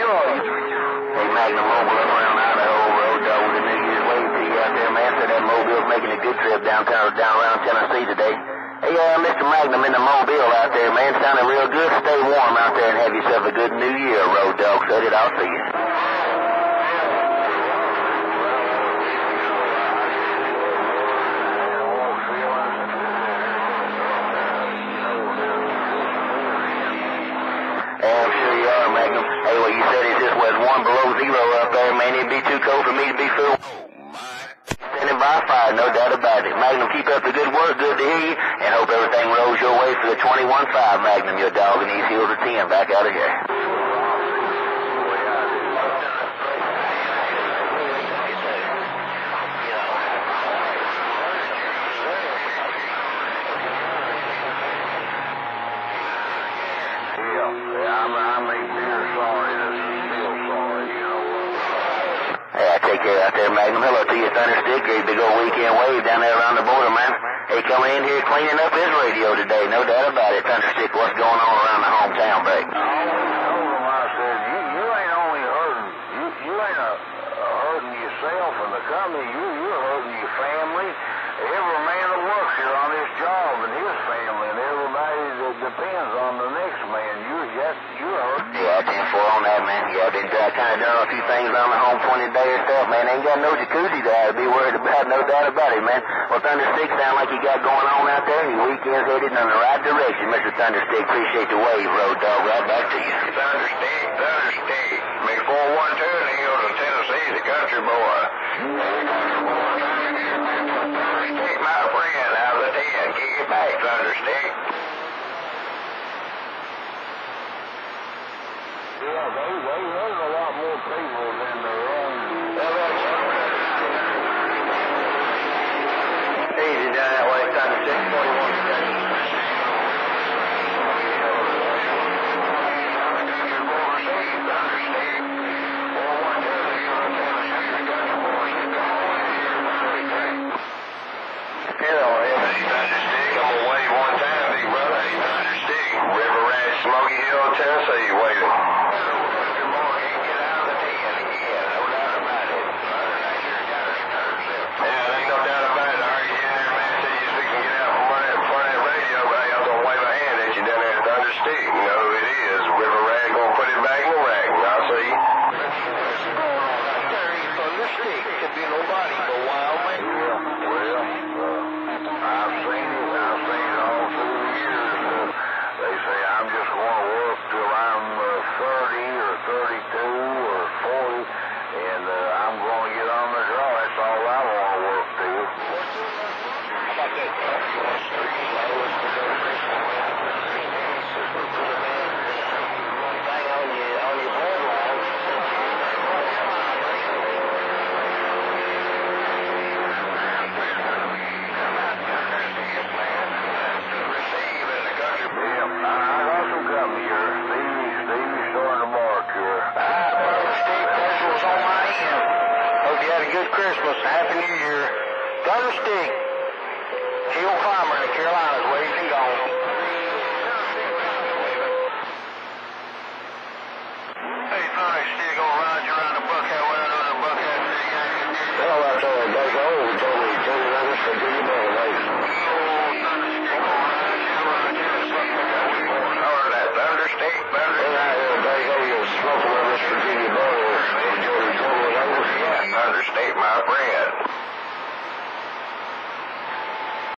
Hey, Magnum Mobile up around Idaho, RoadDog with a New Year's wave to you out there, man. Said that Mobile's making a good trip down around Tennessee today. Hey, Mr. Magnum in the Mobile out there, man. Sounding real good. Stay warm out there and have yourself a good New Year, RoadDog. Said it. I'll see you. Hey, what you said is this was 1 below 0 up there, man. It'd be too cold for me to be fooled. Standing by fire, no doubt about it. Magnum, keep up the good work. Good to hear you. And hope everything rolls your way for the 21-5, Magnum. Your dog in these hills of 10 back out of here. Take care out there, Magnum. Hello to you, Thunderstick. Great big old weekend wave down there around the border, man. Hey, coming in here cleaning up his radio today, no doubt about it. Thunderstick, what's going on around the hometown, babe? I said, you ain't only hurting, you ain't hurting yourself and the company, you're hurting your family. Every man that works here on this job and his family and everybody that depends on the next man, you're hurting. Yeah, 10-4 on that, man. Yeah, I've been kind of doing a few things on the home 20 day or stuff, man. Ain't got no jacuzzi to be worried about, no doubt about it, man. Well, Thunderstick sound like you got going on out there. Your weekend's headed in the right direction, Mr. Thunderstick. Appreciate the wave, RoadDog. Right back to you. Thunderstick. Me 412 in the hills of Tennessee, the CountryBoy. Thunderstick, my friend, out of the 10. Kick it back, Thunderstick. Yeah, they hurt a lot more people than their own. Easy down that way, Thunderstick, 41 seconds. Tennessee waiting. Christmas, Happy New Year. Thunderstick, HillClimber in the Carolinas, waved and gone. Hey, Thunderstick, gonna ride you around the buckhead, way under the buckhead. Well, that's all it does. Oh, we told me that was for Jimmy Boy, right? Thunderstick, you smoking on this Virginia Boy. Thunderstick, my friend.